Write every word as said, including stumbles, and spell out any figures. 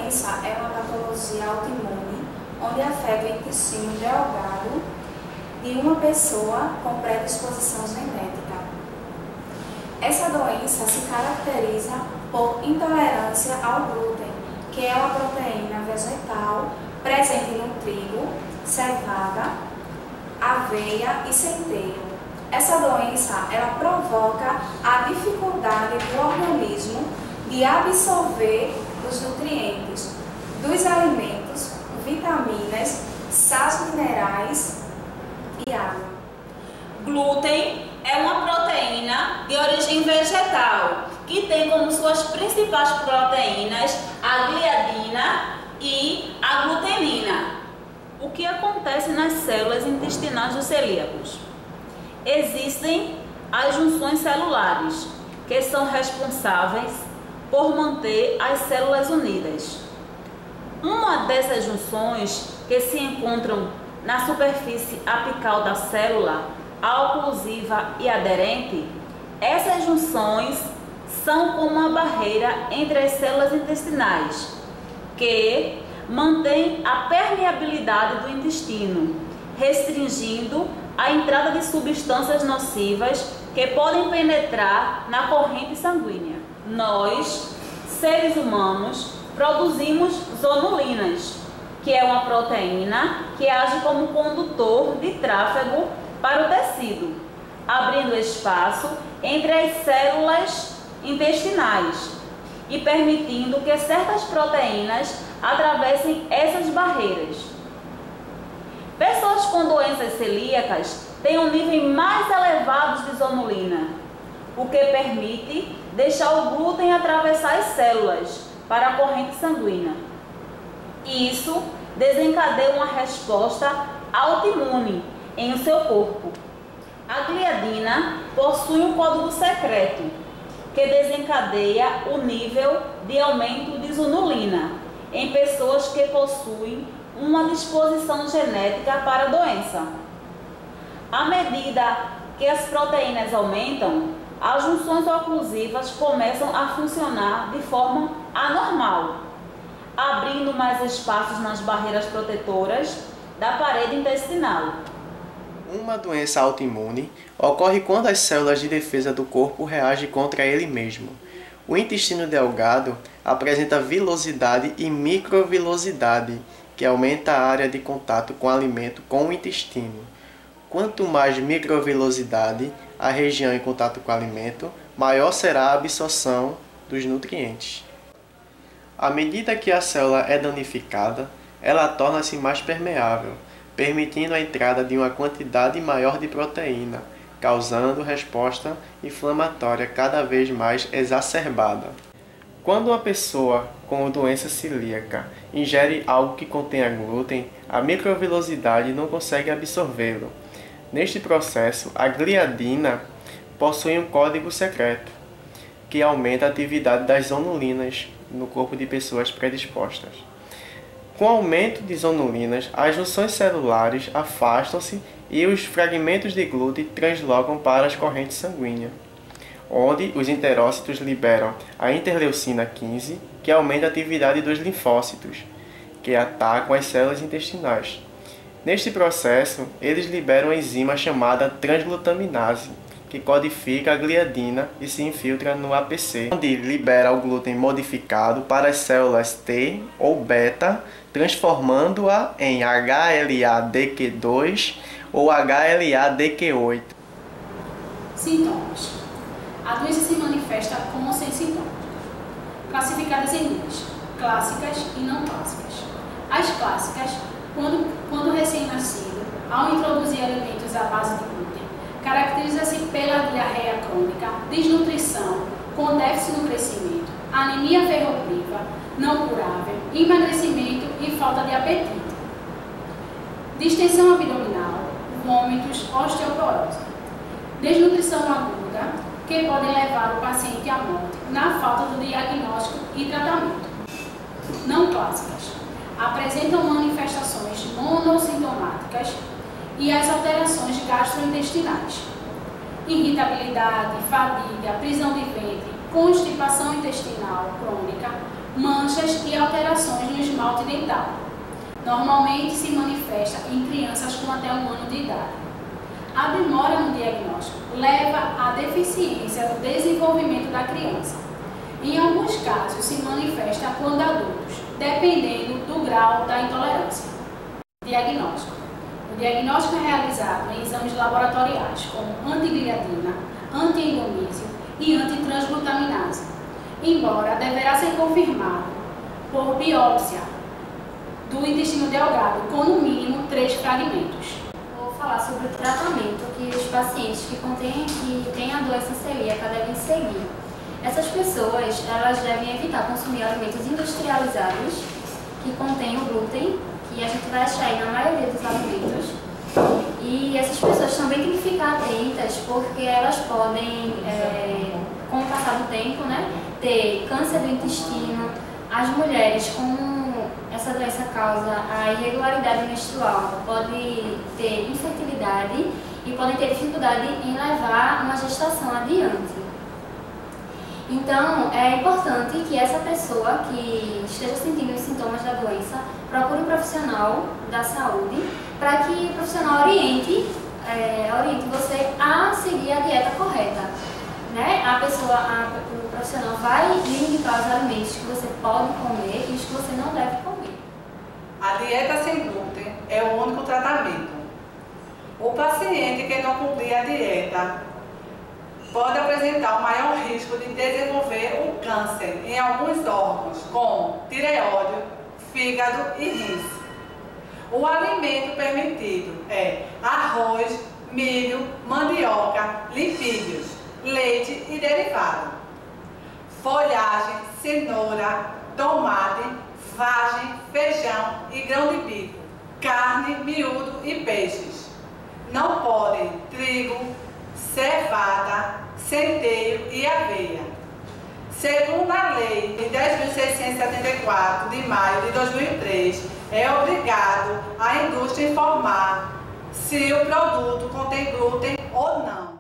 doença é uma patologia autoimune, onde afeta o intestino delgado de uma pessoa com predisposição genética. Essa doença se caracteriza por intolerância ao glúten, que é uma proteína vegetal presente no trigo, cevada, aveia e centeio. Essa doença ela provoca a dificuldade do organismo de absorver os nutrientes dos alimentos, vitaminas, sais minerais e água. Glúten é uma proteína de origem vegetal que tem como suas principais proteínas a gliadina e a glutenina. O que acontece nas células intestinais dos celíacos? Existem as junções celulares, que são responsáveis por manter as células unidas. Uma dessas junções, que se encontram na superfície apical da célula, a oclusiva e aderente, essas junções são como uma barreira entre as células intestinais, que mantém a permeabilidade do intestino, restringindo a entrada de substâncias nocivas que podem penetrar na corrente sanguínea. Nós, seres humanos, produzimos zonulinas, que é uma proteína que age como condutor de tráfego para o tecido, abrindo espaço entre as células intestinais e permitindo que certas proteínas atravessem essas barreiras. Pessoas com doenças celíacas têm um nível mais elevado de zonulina, o que permite deixar o glúten atravessar as células para a corrente sanguínea. Isso desencadeia uma resposta autoimune em seu corpo. A gliadina possui um código secreto que desencadeia o nível de aumento de zonulina em pessoas que possuem uma disposição genética para a doença. À medida que as proteínas aumentam, as junções oclusivas começam a funcionar de forma anormal, abrindo mais espaços nas barreiras protetoras da parede intestinal. Uma doença autoimune ocorre quando as células de defesa do corpo reagem contra ele mesmo. O intestino delgado apresenta vilosidade e microvilosidade, que aumenta a área de contato com o alimento com o intestino. Quanto mais microvilosidade a região em contato com o alimento, maior será a absorção dos nutrientes. À medida que a célula é danificada, ela torna-se mais permeável, permitindo a entrada de uma quantidade maior de proteína, causando resposta inflamatória cada vez mais exacerbada. Quando uma pessoa com doença celíaca ingere algo que contenha glúten, a microvilosidade não consegue absorvê-lo. Neste processo, a gliadina possui um código secreto, que aumenta a atividade das zonulinas no corpo de pessoas predispostas. Com o aumento de zonulinas, as junções celulares afastam-se e os fragmentos de glúten translocam para as correntes sanguíneas, onde os enterócitos liberam a interleucina quinze, que aumenta a atividade dos linfócitos, que atacam as células intestinais. Neste processo, eles liberam a enzima chamada transglutaminase, que codifica a gliadina e se infiltra no A P C, onde libera o glúten modificado para as células T ou beta, transformando-a em H L A D Q dois ou H L A D Q oito. Sintomas. A doença se manifesta como sintomática, classificadas em duas, clássicas e não clássicas. As clássicas, quando, quando recém-nascido, ao introduzir alimentos à base de glúten, caracteriza-se pela diarreia crônica, desnutrição, com déficit no crescimento, anemia ferropriva, não curável, emagrecimento e falta de apetite. Distensão abdominal, vômitos, osteoporose. Desnutrição aguda, que pode levar o paciente à morte na falta do diagnóstico e tratamento. Não clássicas. Apresentam manifestações monossintomáticas e as alterações gastrointestinais. Irritabilidade, fadiga, prisão de ventre, constipação intestinal crônica, mancha manchas e alterações no esmalte dental. Normalmente se manifesta em crianças com até um ano de idade. A demora no diagnóstico leva à deficiência no desenvolvimento da criança. Em alguns casos se manifesta quando adultos, dependendo do grau da intolerância. Diagnóstico. O diagnóstico é realizado em exames laboratoriais como antigliadina, antiendomísio e antitransglutaminase, embora deverá ser confirmado por biópsia do intestino delgado, com no mínimo três fragmentos. Vou falar sobre o tratamento que os pacientes que, contêm, que têm a doença celíaca devem seguir. Essas pessoas elas devem evitar consumir alimentos industrializados que contêm o glúten, que a gente vai achar aí na maioria dos alimentos. E essas pessoas também têm que ficar atentas, porque elas podem, é, com o passar do tempo, né, ter câncer do intestino. As mulheres com essa doença causa a irregularidade menstrual, podem ter infertilidade e podem ter dificuldade em levar uma gestação adiante. Então, é importante que essa pessoa que esteja sentindo os sintomas da doença procure um profissional da saúde para que o profissional oriente, é, oriente você a seguir a dieta correta. Né? A pessoa, a, o profissional vai lhe indicar os alimentos que você pode comer e os que você não deve comer. A dieta sem glúten é o único tratamento. O paciente que não cumprir a dieta pode apresentar o maior risco de desenvolver um câncer em alguns órgãos, como tireoide, fígado e rins. O alimento permitido é arroz, milho, mandioca, lipídios, leite e derivado, folhagem, cenoura, tomate, vagem, feijão e grão de bico, carne, miúdo e peixes. Não podem trigo, cevada, centeio e aveia. Segundo a Lei de dez mil seiscentos e setenta e quatro, de maio de dois mil e três, é obrigado a indústria informar se o produto contém glúten ou não.